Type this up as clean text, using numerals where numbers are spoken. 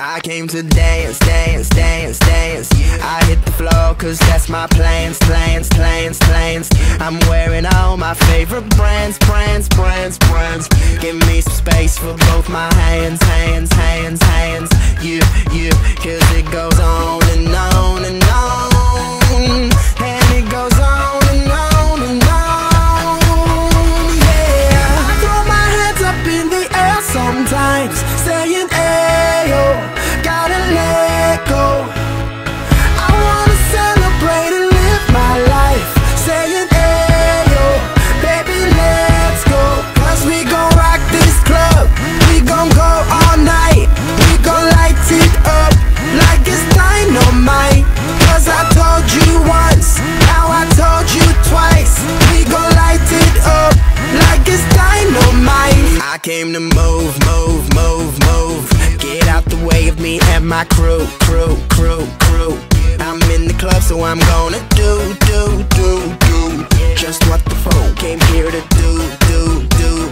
I came to dance, dance, dance, dance. I hit the floor cause that's my plans, plans, plans, plans. I'm wearing all my favorite brands, brands, brands, brands. Give me some space for both my hands, hands, hands, hands. You, cause it goes on and on and on. And it goes on and on and on. Yeah, I throw my hands up in the air sometimes, saying ayo, gotta let go. I wanna celebrate and live my life, saying ayo, baby let's go. Cause we gon' rock this club, we gon' go all night. We gon' light it up like it's dynamite. Cause I told you once, now I told you twice. We gon' light it up like it's dynamite. I came to move, move, move, move. Get out the way of me and my crew, crew, crew, crew. I'm in the club so I'm gonna do just what the folk came here to do.